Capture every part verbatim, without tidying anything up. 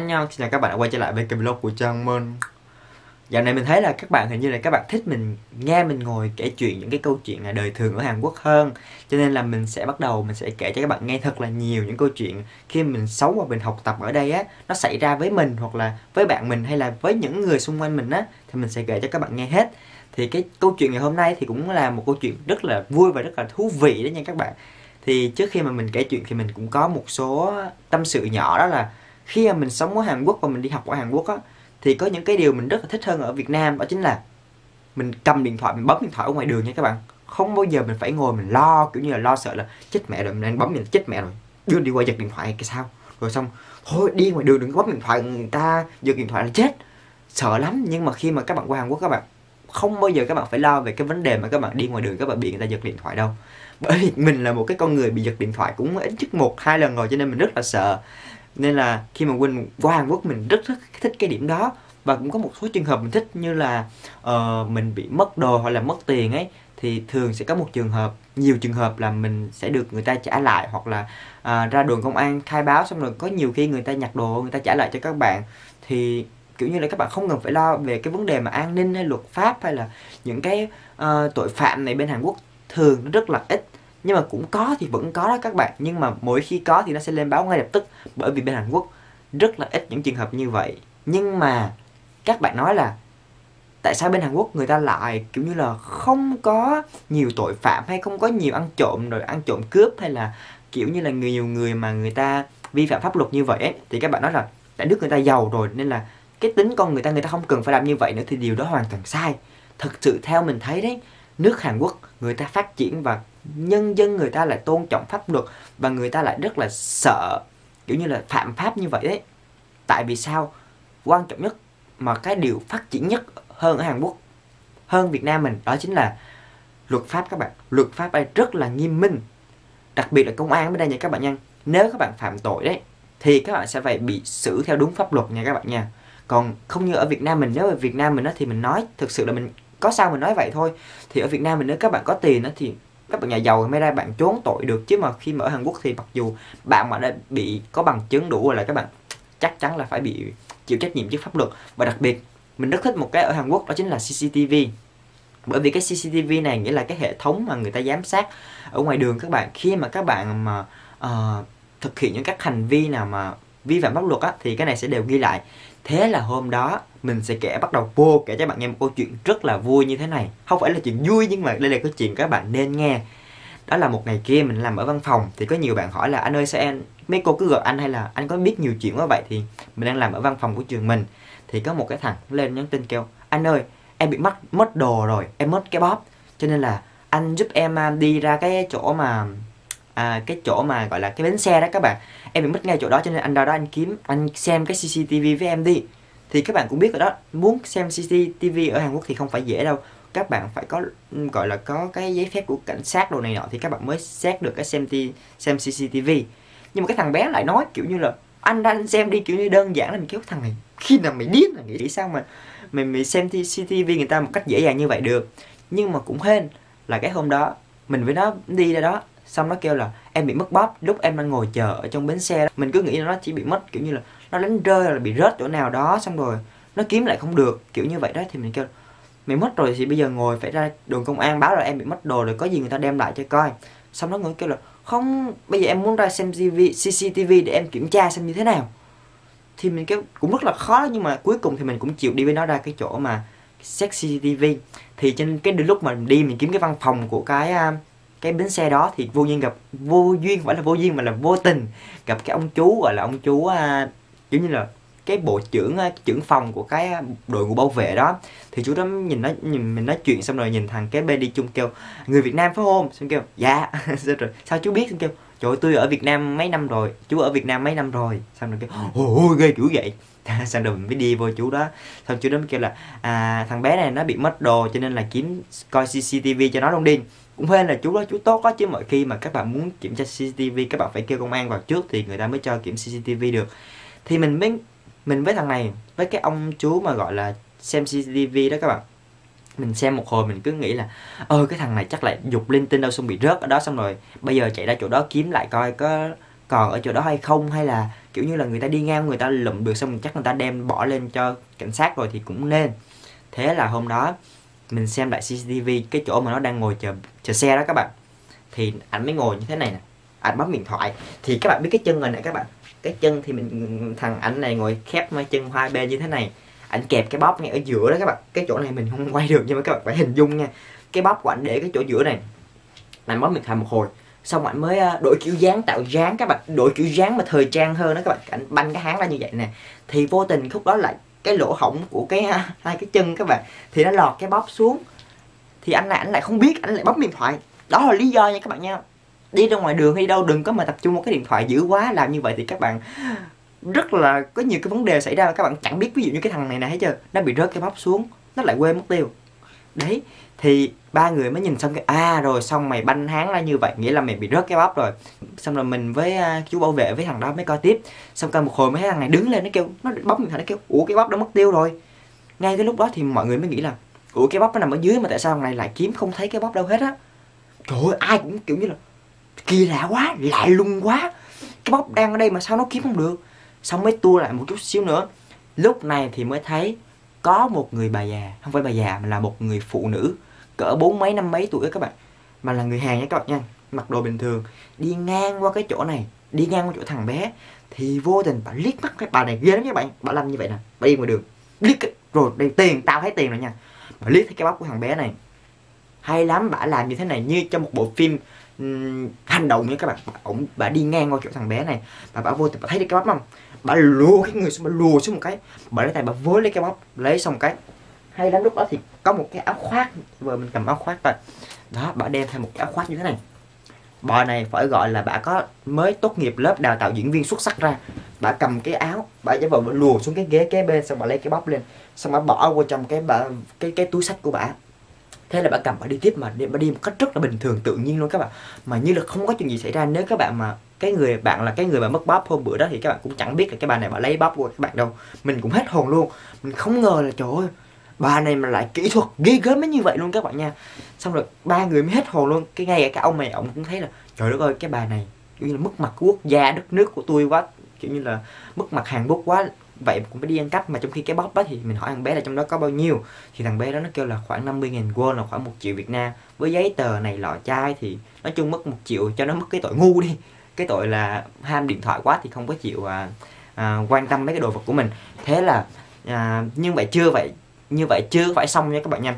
nha, xin chào các bạn đã quay trở lại với kênh vlog của Trang Minh. Dạo này mình thấy là các bạn hình như là các bạn thích mình nghe mình ngồi kể chuyện những cái câu chuyện là đời thường ở Hàn Quốc hơn. Cho nên là mình sẽ bắt đầu mình sẽ kể cho các bạn nghe thật là nhiều những câu chuyện khi mình sống và mình học tập ở đây á, nó xảy ra với mình hoặc là với bạn mình hay là với những người xung quanh mình á, thì mình sẽ kể cho các bạn nghe hết. Thì cái câu chuyện ngày hôm nay thì cũng là một câu chuyện rất là vui và rất là thú vị đó nha các bạn. Thì trước khi mà mình kể chuyện thì mình cũng có một số tâm sự nhỏ, đó là khi mà mình sống ở Hàn Quốc và mình đi học ở Hàn Quốc á, thì có những cái điều mình rất là thích hơn ở Việt Nam, đó chính là mình cầm điện thoại, mình bấm điện thoại ở ngoài đường nha các bạn. Không bao giờ mình phải ngồi mình lo, kiểu như là lo sợ là chết mẹ rồi, mình đang bấm mình chết mẹ rồi, đưa đi qua giật điện thoại cái sao, rồi xong thôi đi ngoài đường đừng có bấm điện thoại, người ta giật điện thoại là chết, sợ lắm. Nhưng mà khi mà các bạn qua Hàn Quốc, các bạn không bao giờ các bạn phải lo về cái vấn đề mà các bạn đi ngoài đường các bạn bị người ta giật điện thoại đâu. Bởi vì mình là một cái con người bị giật điện thoại cũng ít nhất một hai lần rồi, cho nên mình rất là sợ. Nên là khi mà Win qua Hàn Quốc mình rất, rất thích cái điểm đó. Và cũng có một số trường hợp mình thích, như là uh, mình bị mất đồ hoặc là mất tiền ấy, thì thường sẽ có một trường hợp, nhiều trường hợp là mình sẽ được người ta trả lại, hoặc là uh, ra đồn công an khai báo, xong rồi có nhiều khi người ta nhặt đồ người ta trả lại cho các bạn. Thì kiểu như là các bạn không cần phải lo về cái vấn đề mà an ninh hay luật pháp hay là những cái uh, tội phạm này bên Hàn Quốc thường nó rất là ít. Nhưng mà cũng có thì vẫn có đó các bạn, nhưng mà mỗi khi có thì nó sẽ lên báo ngay lập tức, bởi vì bên Hàn Quốc rất là ít những trường hợp như vậy. Nhưng mà các bạn nói là tại sao bên Hàn Quốc người ta lại kiểu như là không có nhiều tội phạm, hay không có nhiều ăn trộm rồi ăn trộm cướp, hay là kiểu như là nhiều người mà người ta vi phạm pháp luật như vậy ấy. Thì các bạn nói là tại nước người ta giàu rồi nên là cái tính con người ta người ta không cần phải làm như vậy nữa, thì điều đó hoàn toàn sai. Thật sự theo mình thấy đấy, nước Hàn Quốc người ta phát triển và nhân dân người ta lại tôn trọng pháp luật, và người ta lại rất là sợ kiểu như là phạm pháp như vậy đấy. Tại vì sao? Quan trọng nhất mà cái điều phát triển nhất hơn ở Hàn Quốc, hơn Việt Nam mình, đó chính là luật pháp các bạn. Luật pháp đây rất là nghiêm minh, đặc biệt là công an ở đây nha các bạn nha. Nếu các bạn phạm tội đấy thì các bạn sẽ phải bị xử theo đúng pháp luật nha các bạn nha. Còn không như ở Việt Nam mình, nếu ở Việt Nam mình đó thì mình nói thực sự là mình có sao mình nói vậy thôi. Thì ở Việt Nam mình nếu các bạn có tiền đó thì các bạn nhà giàu mới ra bạn trốn tội được, chứ mà khi mà ở Hàn Quốc thì mặc dù bạn mà đã bị có bằng chứng đủ rồi là các bạn chắc chắn là phải bị chịu trách nhiệm trước pháp luật. Và đặc biệt mình rất thích một cái ở Hàn Quốc, đó chính là xê xê tê vê. Bởi vì cái xê xê tê vê này nghĩa là cái hệ thống mà người ta giám sát ở ngoài đường các bạn. Khi mà các bạn mà uh, thực hiện những các hành vi nào mà vi phạm pháp luật á, thì cái này sẽ đều ghi lại. Thế là hôm đó mình sẽ kể, bắt đầu vô kể cho bạn nghe một câu chuyện rất là vui như thế này. Không phải là chuyện vui, nhưng mà đây là câu chuyện các bạn nên nghe. Đó là một ngày kia mình làm ở văn phòng, thì có nhiều bạn hỏi là anh ơi sao em, mấy cô cứ gọi anh hay là anh có biết nhiều chuyện quá vậy. Thì mình đang làm ở văn phòng của trường mình, thì có một cái thằng lên nhắn tin kêu anh ơi em bị mất mất đồ rồi, em mất cái bóp, cho nên là anh giúp em đi ra cái chỗ mà à, cái chỗ mà gọi là cái bến xe đó các bạn, em bị mất ngay chỗ đó, cho nên anh ra đó anh kiếm, anh xem cái xê xê tê vê với em đi. Thì các bạn cũng biết rồi đó, muốn xem xê xê tê vê ở Hàn Quốc thì không phải dễ đâu. Các bạn phải có gọi là có cái giấy phép của cảnh sát đồ này nọ thì các bạn mới xét được cái xem ti, xem xê xê tê vê. Nhưng mà cái thằng bé lại nói kiểu như là anh anh xem đi, kiểu như đơn giản là mình kéo thằng này khi nào mày điên là nghĩ sao mà mày mày xem xê xê tê vê người ta một cách dễ dàng như vậy được. Nhưng mà cũng hên là cái hôm đó mình với nó đi ra đó, xong nó kêu là em bị mất bóp lúc em đang ngồi chờ ở trong bến xe đó. Mình cứ nghĩ là nó chỉ bị mất kiểu như là nó đánh rơi hoặc là bị rớt chỗ nào đó, xong rồi nó kiếm lại không được kiểu như vậy đó. Thì mình kêu mày mất rồi thì bây giờ ngồi phải ra đồn công an báo là em bị mất đồ rồi, có gì người ta đem lại cho coi. Xong nó ngồi kêu là không, bây giờ em muốn ra xem xê xê tê vê để em kiểm tra xem như thế nào. Thì mình kêu cũng rất là khó, nhưng mà cuối cùng thì mình cũng chịu đi với nó ra cái chỗ mà xét xê xê tê vê. Thì trên cái lúc mà mình đi mình kiếm cái văn phòng của cái cái bến xe đó, thì vô duyên gặp, vô duyên phải là vô duyên mà là vô tình gặp cái ông chú, gọi là ông chú uh, kiểu như là cái bộ trưởng uh, trưởng phòng của cái đội ngũ bảo vệ đó. Thì chú đó nhìn nó nhìn mình nói chuyện, xong rồi nhìn thằng cái bên đi chung kêu người Việt Nam phải không, xong kêu dạ. Rồi sao chú biết, xong kêu trời ơi, tôi ở Việt Nam mấy năm rồi, chú ở Việt Nam mấy năm rồi. Xong rồi kêu ôi ghê kiểu vậy. Xong rồi mình mới đi vô chú đó, xong chú đó mới kêu là à, thằng bé này nó bị mất đồ cho nên là kiếm coi xê xê tê vê cho nó luôn đi. Cũng hên là chú đó chú tốt đó, chứ mọi khi mà các bạn muốn kiểm tra xê xê tê vê các bạn phải kêu công an vào trước thì người ta mới cho kiểm xê xê tê vê được. Thì mình mới mình với thằng này, với cái ông chú mà gọi là xem xê xê tê vê đó các bạn, mình xem một hồi mình cứ nghĩ là ơ cái thằng này chắc lại dục linh tinh đâu, xong bị rớt ở đó, xong rồi bây giờ chạy ra chỗ đó kiếm lại coi có còn ở chỗ đó hay không, hay là kiểu như là người ta đi ngang người ta lụm được xong chắc người ta đem bỏ lên cho cảnh sát rồi thì cũng nên. Thế là hôm đó mình xem lại xê xê tê vê cái chỗ mà nó đang ngồi chờ chờ xe đó các bạn, thì ảnh mới ngồi như thế này nè, ảnh bấm điện thoại. Thì các bạn biết cái chân rồi nè các bạn, cái chân thì mình thằng ảnh này ngồi khép chân hai bên như thế này, ảnh kẹp cái bóp ngay ở giữa đó các bạn. Cái chỗ này mình không quay được nhưng mà các bạn phải hình dung nha, cái bóp của ảnh để cái chỗ giữa này. Ảnh bấm điện thoại một hồi xong ảnh mới đổi kiểu dáng, tạo dáng các bạn, đổi kiểu dáng mà thời trang hơn đó các bạn. Ảnh banh cái háng ra như vậy nè, thì vô tình khúc đó lại cái lỗ hổng của cái hai cái chân các bạn, thì nó lọt cái bóp xuống. Thì anh này ảnh lại không biết, ảnh lại bấm điện thoại. Đó là lý do nha các bạn nha. Đi ra ngoài đường hay đi đâu đừng có mà tập trung vào cái điện thoại dữ quá, làm như vậy thì các bạn rất là có nhiều cái vấn đề xảy ra. Các bạn chẳng biết, ví dụ như cái thằng này nè, thấy chưa, nó bị rớt cái bóp xuống, nó lại quên mất tiêu. Đấy, thì ba người mới nhìn xong cái à rồi xong mày banh háng ra như vậy nghĩa là mày bị rớt cái bóp rồi. Xong rồi mình với uh, chú bảo vệ với thằng đó mới coi tiếp. Xong coi một hồi mấy thằng này đứng lên nó kêu, nó bấm điện thoại nó kêu ủa cái bóp đã mất tiêu rồi. Ngay cái lúc đó thì mọi người mới nghĩ là ủa cái bóp nó nằm ở dưới mà tại sao thằng này lại kiếm không thấy cái bóp đâu hết á. Trời ơi, ai cũng kiểu như là kỳ lạ quá, lạ lùng quá, cái bóp đang ở đây mà sao nó kiếm không được. Xong mới tua lại một chút xíu nữa, lúc này thì mới thấy có một người bà già, không phải bà già mà là một người phụ nữ cỡ bốn mấy năm mấy tuổi đó các bạn, mà là người Hàn nha các bạn nha, mặc đồ bình thường, đi ngang qua cái chỗ này, đi ngang qua chỗ thằng bé, thì vô tình bà liếc mắt cái bà này ghê lắm các bạn. Bà làm như vậy nè, bà đi ngoài đường liếc rồi đây tiền tao thấy tiền rồi nha, bà liếc thấy cái bóp của thằng bé này hay lắm. Bà làm như thế này như trong một bộ phim um, hành động nha các bạn. Bà, bà đi ngang qua chỗ thằng bé này, bà bà vô tình bà thấy cái bóp không, bà lùa cái người xuống, bà lùa xuống một cái, bà lấy tay bà vối lấy cái bóp, lấy xong một cái hay lắm. Lúc đó thì có một cái áo khoác, vừa mình cầm áo khoác rồi đó, bà đem theo một cái áo khoác như thế này. Bà này phải gọi là bà có mới tốt nghiệp lớp đào tạo diễn viên xuất sắc ra. Bà cầm cái áo, bà giả vờ bà lùa xuống cái ghế kế bên, xong bà lấy cái bóp lên, xong bà bỏ vô trong cái bà cái cái túi xách của bà. Thế là bà cầm bà đi tiếp, mà bà đi một cách rất là bình thường tự nhiên luôn các bạn, mà như là không có chuyện gì xảy ra. Nếu các bạn mà cái người bạn là cái người mà mất bóp hôm bữa đó thì các bạn cũng chẳng biết là cái bà này bà lấy bóp của các bạn đâu. Mình cũng hết hồn luôn, mình không ngờ là trời ơi bà này mà lại kỹ thuật ghê gớm đến như vậy luôn các bạn nha. Xong rồi ba người mới hết hồn luôn. Cái ngay cả ông này ông cũng thấy là trời đất ơi cái bà này kiểu như là mất mặt quốc gia đất nước của tôi quá, kiểu như là mất mặt Hàn Quốc quá, vậy cũng phải đi ăn cắp. Mà trong khi cái bóp đó thì mình hỏi thằng bé là trong đó có bao nhiêu, thì thằng bé đó nó kêu là khoảng năm mươi nghìn won, là khoảng một triệu Việt Nam. Với giấy tờ này lọ chai thì nói chung mất một triệu, cho nó mất cái tội ngu đi, cái tội là ham điện thoại quá thì không có chịu à, à, quan tâm mấy cái đồ vật của mình. Thế là à, nhưng vậy chưa vậy như vậy chưa phải xong nha các bạn nha.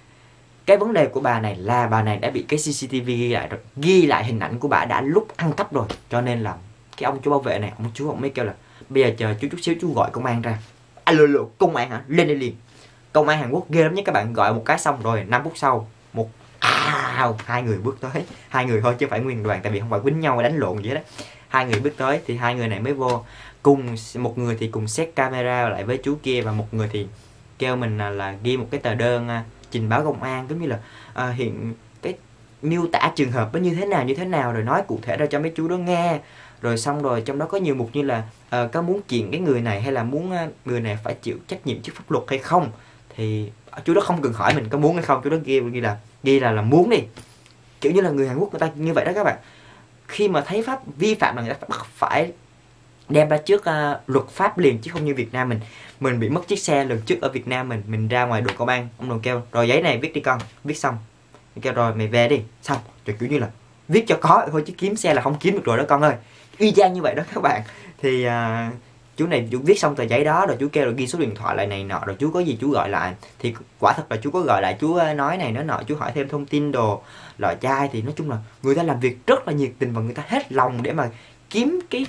Cái vấn đề của bà này là bà này đã bị cái xê xê tê vê ghi lại rồi, ghi lại hình ảnh của bà đã lúc ăn cắp rồi, cho nên là cái ông chú bảo vệ này, ông chú ông mới kêu là bây giờ chờ chú chút xíu chú gọi công an ra. Alo, alo, công an hả? Lên đây liền. Công an Hàn Quốc ghê lắm nhé các bạn, gọi một cái xong rồi năm phút sau một à, hai người bước tới, hai người thôi chứ không phải nguyên đoàn, tại vì không phải quýnh nhau đánh lộn gì hết đó. Hai người bước tới thì hai người này mới vô cùng, một người thì cùng xét camera lại với chú kia, và một người thì kêu mình là, là ghi một cái tờ đơn uh, trình báo công an, giống như là uh, hiện cái miêu tả trường hợp nó như thế nào như thế nào, rồi nói cụ thể ra cho mấy chú đó nghe. Rồi xong rồi trong đó có nhiều mục như là uh, có muốn kiện cái người này hay là muốn uh, người này phải chịu trách nhiệm trước pháp luật hay không. Thì chú đó không cần hỏi mình có muốn hay không, chú đó ghi ghi là ghi là là muốn đi. Kiểu như là người Hàn Quốc người ta như vậy đó các bạn, khi mà thấy pháp vi phạm là người ta bắt phải đem ra trước uh, luật pháp liền, chứ không như Việt Nam mình. Mình bị mất chiếc xe lần trước ở Việt Nam mình mình ra ngoài đồn công an, ông đồn kêu rồi giấy này viết đi con, viết xong kêu rồi mày về đi, xong rồi kiểu như là viết cho có thôi chứ kiếm xe là không kiếm được rồi đó con ơi, y chang như vậy đó các bạn. Thì uh, chú này chú viết xong tờ giấy đó rồi chú kêu rồi ghi số điện thoại lại này nọ, rồi chú có gì chú gọi lại. Thì quả thật là chú có gọi lại, chú nói này nói nọ, chú hỏi thêm thông tin đồ lọ chai. Thì nói chung là người ta làm việc rất là nhiệt tình và người ta hết lòng để mà kiếm cái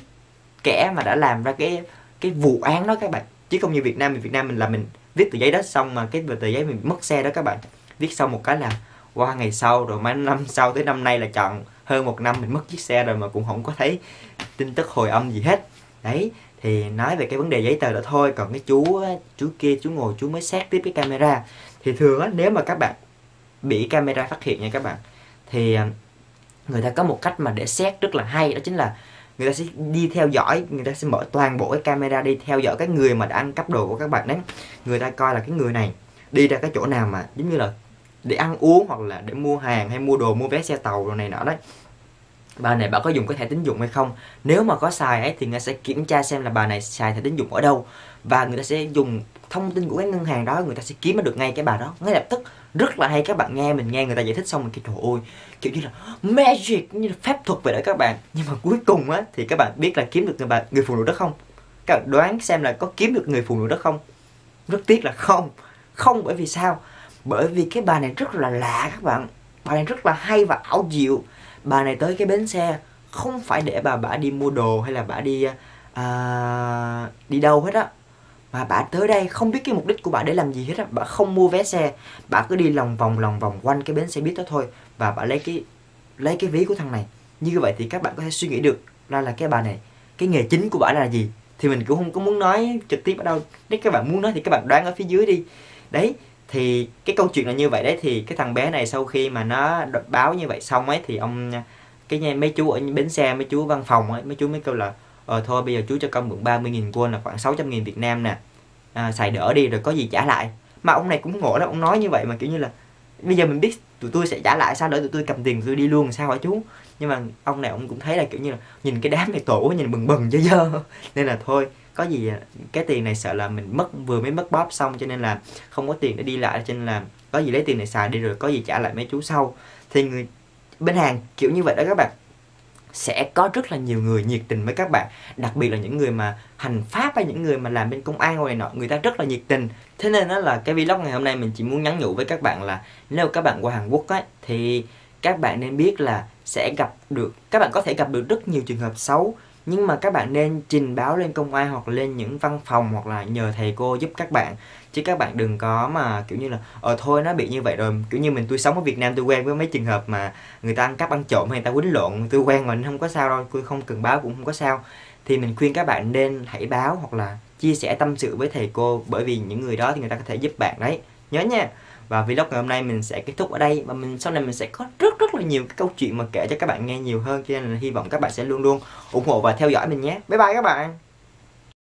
kẻ mà đã làm ra cái cái vụ án đó các bạn, chứ không như Việt Nam. Việt Nam mình là mình viết tờ giấy đó xong mà cái tờ giấy mình mất xe đó các bạn, viết xong một cái là qua ngày sau, rồi mấy năm sau tới năm nay là chọn hơn một năm mình mất chiếc xe rồi mà cũng không có thấy tin tức hồi âm gì hết. Đấy, thì nói về cái vấn đề giấy tờ đó thôi. Còn cái chú chú kia chú ngồi chú mới xét tiếp cái camera. Thì thường á, nếu mà các bạn bị camera phát hiện nha các bạn, thì người ta có một cách mà để xét rất là hay, đó chính là người ta sẽ đi theo dõi, người ta sẽ mở toàn bộ cái camera đi theo dõi cái người mà đã ăn cắp đồ của các bạn đấy. Người ta coi là cái người này đi ra cái chỗ nào mà giống như là để ăn uống hoặc là để mua hàng hay mua đồ, mua vé xe tàu rồi này nọ đấy. bà này bà có dùng cái thẻ tín dụng hay không. Nếu mà có xài ấy thì người ta sẽ kiểm tra xem là bà này xài thẻ tín dụng ở đâu, và người ta sẽ dùng thông tin của cái ngân hàng đó, người ta sẽ kiếm được ngay cái bà đó ngay lập tức. Rất là hay các bạn. Nghe mình nghe người ta giải thích xong mình kêu trời ơi, kiểu như là magic, như là phép thuật vậy đó các bạn. Nhưng mà cuối cùng á thì các bạn biết là kiếm được người bà người phụ nữ đó không? Các bạn đoán xem là có kiếm được người phụ nữ đó không? Rất tiếc là không. Không, bởi vì sao? Bởi vì cái bà này rất là lạ các bạn. Bà này rất là hay và ảo diệu. Bà này tới cái bến xe không phải để bà bả đi mua đồ hay là bả đi à, đi đâu hết á, mà bà tới đây không biết cái mục đích của bà để làm gì hết á. Bà không mua vé xe, bà cứ đi lòng vòng lòng vòng quanh cái bến xe buýt đó thôi, và bà lấy cái lấy cái ví của thằng này. Như vậy thì các bạn có thể suy nghĩ được ra là cái bà này, cái nghề chính của bà là gì. Thì mình cũng không có muốn nói trực tiếp ở đâu, nếu các bạn muốn nói thì các bạn đoán ở phía dưới đi. Đấy, thì cái câu chuyện là như vậy đấy. Thì cái thằng bé này sau khi mà nó báo như vậy xong ấy thì ông cái mấy chú ở bến xe, mấy chú văn phòng ấy, mấy chú mới kêu là ờ thôi bây giờ chú cho con mượn ba mươi nghìn won là khoảng sáu trăm nghìn Việt Nam nè, à, xài đỡ đi rồi có gì trả lại. Mà ông này cũng ngộ lắm, ông nói như vậy mà kiểu như là bây giờ mình biết tụi tôi sẽ trả lại sao, đỡ tụi tôi cầm tiền tụi tôi đi luôn sao hả chú. Nhưng mà ông này ông cũng thấy là kiểu như là nhìn cái đám này tổ nhìn bừng bừng dơ dơ nên là thôi có gì cái tiền này sợ là mình mất, vừa mới mất bóp xong cho nên là không có tiền để đi lại, cho nên là có gì lấy tiền này xài đi rồi có gì trả lại mấy chú sau. Thì người bên Hàn kiểu như vậy đó các bạn, sẽ có rất là nhiều người nhiệt tình với các bạn, đặc biệt là những người mà hành pháp hay những người mà làm bên công an này nọ, người ta rất là nhiệt tình. Thế nên đó là cái vlog ngày hôm nay mình chỉ muốn nhắn nhủ với các bạn là nếu các bạn qua Hàn Quốc ấy thì các bạn nên biết là sẽ gặp được, các bạn có thể gặp được rất nhiều trường hợp xấu, nhưng mà các bạn nên trình báo lên công an hoặc lên những văn phòng hoặc là nhờ thầy cô giúp các bạn. Chứ các bạn đừng có mà kiểu như là ờ thôi nó bị như vậy rồi, kiểu như mình tôi sống ở Việt Nam tôi quen với mấy trường hợp mà người ta ăn cắp ăn trộm hay người ta quýnh lộn, tôi quen mà không có sao đâu, tôi không cần báo cũng không có sao. Thì mình khuyên các bạn nên hãy báo hoặc là chia sẻ tâm sự với thầy cô, bởi vì những người đó thì người ta có thể giúp bạn đấy, nhớ nha. Và vlog ngày hôm nay mình sẽ kết thúc ở đây, và mình sau này mình sẽ có rất rất là nhiều cái câu chuyện mà kể cho các bạn nghe nhiều hơn, cho nên là hy vọng các bạn sẽ luôn luôn ủng hộ và theo dõi mình nhé. Bye bye các bạn.